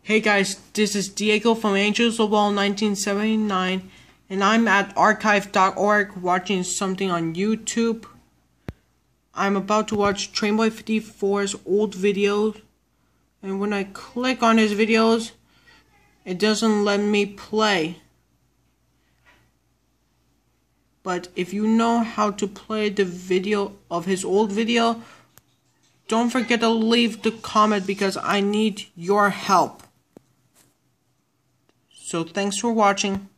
Hey guys, this is Diego from Angels of Ball 1979, and I'm at archive.org watching something on YouTube. I'm about to watch Trainboy54's old videos, and when I click on his videos, it doesn't let me play. But if you know how to play the video of his old video, don't forget to leave the comment because I need your help. So thanks for watching.